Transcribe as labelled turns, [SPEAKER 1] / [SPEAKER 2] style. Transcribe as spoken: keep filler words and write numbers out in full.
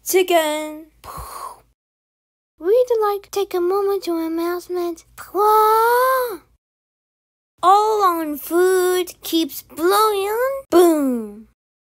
[SPEAKER 1] chicken.
[SPEAKER 2] We'd like to take a moment to announcement. Wow!
[SPEAKER 1] All on food keeps blowing. Boom!